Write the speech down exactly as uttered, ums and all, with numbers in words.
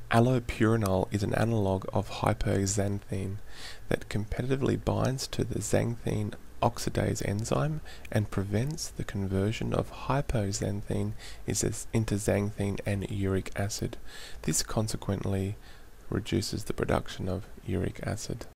Allopurinol is an analogue of hypoxanthine that competitively binds to the xanthine oxidase enzyme and prevents the conversion of hypoxanthine into xanthine and uric acid. This consequently reduces the production of uric acid.